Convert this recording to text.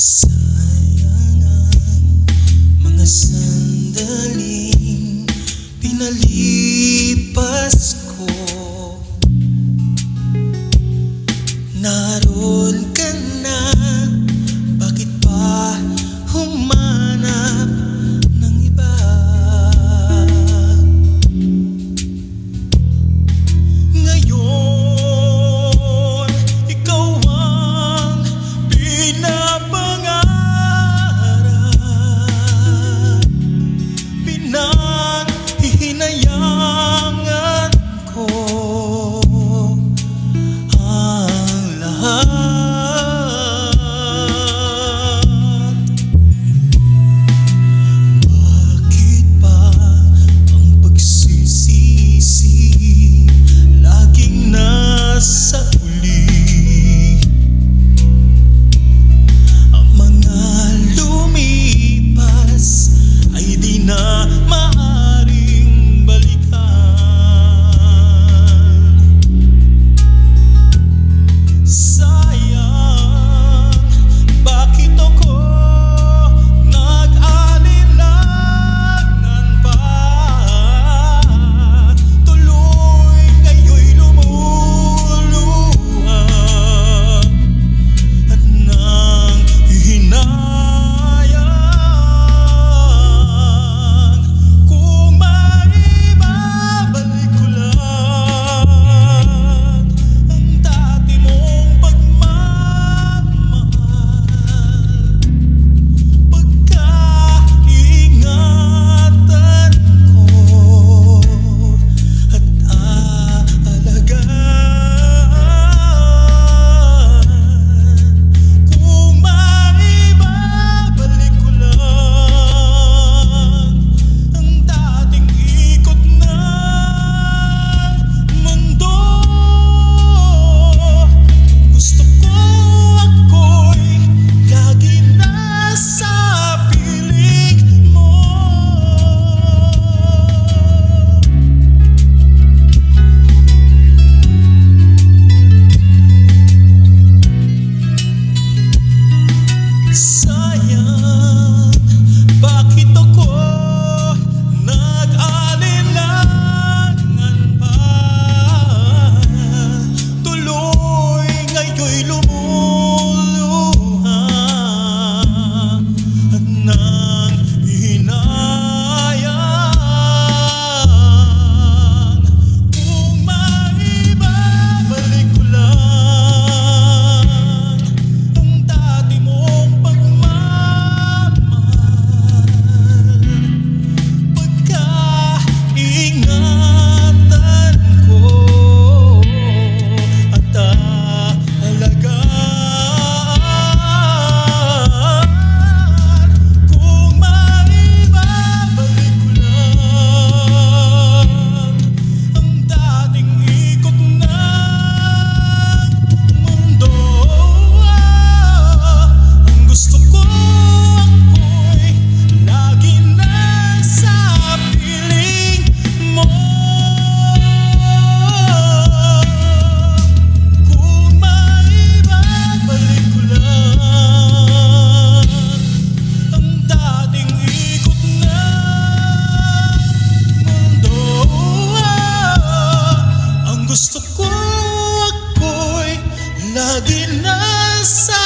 Sayang ang mga sandaling pinalipas ko. Naroon ka na, bakit pa humanap ng iba? Ngayon, ikaw ang pinapangarap, pinaghihinayangan ko ang lahat. Bakit pa ang pagsisisi laging nasa uli? Ang mga lumipas ay di na maaring balikan. Sayang, bakit ako nag-alinlangan pa? Tuloy ngayon'y lumuluha at nanghihinayang. Kung maibabalik ko lang ang dati mong pagmamahal, pagkaingatan ko at aalagaan. Kung maibabalik ko lang ang dating ikot ng mundo, gusto ko ako'y lagi nasa piling mo. Sayang, bakit ako nag-alinlangan pa? Tuloy ngayon'y lumuluha at nanghihinayang. Kung maibabalik ko lang ang dati mong pagmamahal, pagkaingatan ko at aalagaan. Kung maibabalik ko lang ang dating ikot ng mundo, ang gusto ko ako'y lagi nasa piling mo. Kung maibabalik ko lang ang dating ikot ng mundo, ang gusto ko ako'y lagi nasa